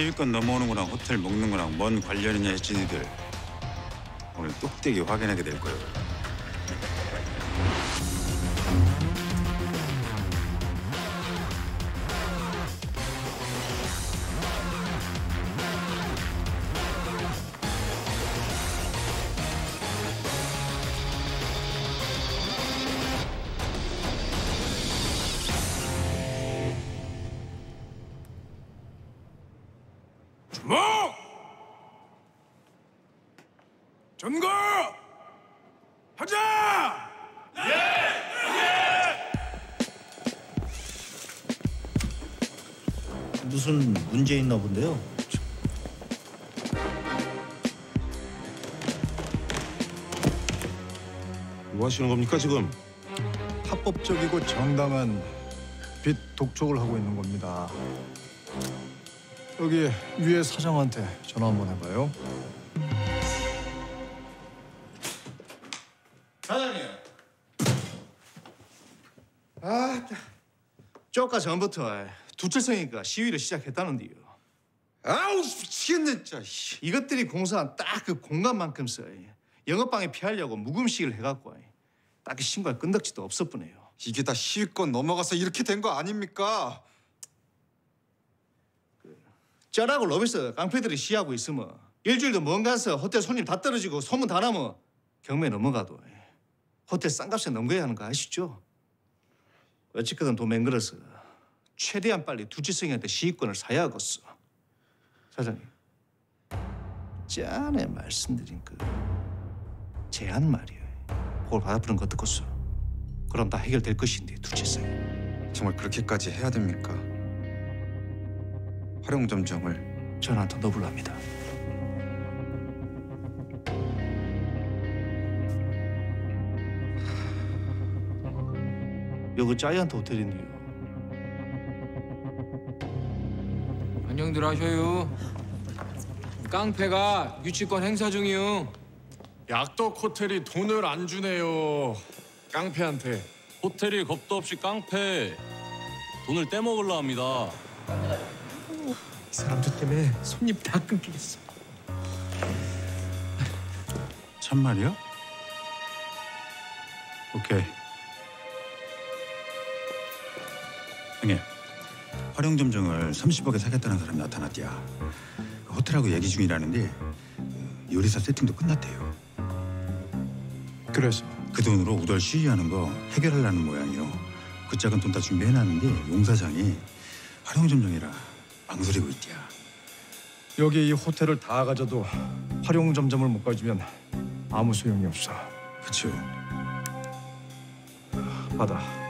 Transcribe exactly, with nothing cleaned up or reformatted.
시위권 넘어오는 거랑 호텔 먹는 거랑 뭔 관련이냐 했지 니들. 오늘 똑대기 확인하게 될 거예요. 주목! 전거! 하자! 예! 예! 무슨 문제 있나 본데요? 뭐 하시는 겁니까 지금? 합법적이고 정당한 빚 독촉을 하고 있는 겁니다. 여기 위에 사장한테 전화 한번 해봐요. 사장님. 아, 쪼까 전부터 두칠성이니까 시위를 시작했다는데요. 아우 미치겠네 진짜. 이것들이 공사한 딱 그 공간만큼 써. 영업방해 피하려고 묵음식을 해갖고 딱히 신고할 끈덕지도 없었뿐이에요. 이게 다 시위권 넘어가서 이렇게 된 거 아닙니까? 쩌라고 로비스 깡패들이 시위하고 있으면 일주일도 먼 가서 호텔 손님 다 떨어지고 소문 다 나면 경매 넘어가도 호텔 싼값에 넘겨야 하는 거 아시죠? 어찌거든 돈 맹글어서 최대한 빨리 두치성이한테 시위권을 사야 하겠어. 사장님, 짠에 말씀드린 그 제안 말이에요. 그걸 받아보는 거 어떻겠어? 그럼 다 해결될 것인데 두치성이. 정말 그렇게까지 해야 됩니까? 활용점정을 전화한테 넣어볼랍니다. 여기 자이언트 호텔인데요. 안녕들 하셔요. 깡패가 유치권 행사 중이요. 약덕 호텔이 돈을 안 주네요. 깡패한테. 호텔이 겁도 없이 깡패. 돈을 떼먹으려 합니다. 이 사람들 때문에 손님 다 끊기겠어. 참말이야? 오케이. 형님, 활용점정을 삼십억에 사겠다는 사람이 나타났디야. 그 호텔하고 얘기 중이라는데 요리사 세팅도 끝났대요. 그래서? 그 돈으로 우덜 시위하는 거 해결하려는 모양이요. 그 작은 돈 다 준비해놨는데 용 사장이 활용점정이라 망설이고 있디야. 여기 이 호텔을 다 가져도 활용점점을 못 가지면 아무 소용이 없어. 그쵸. 받아.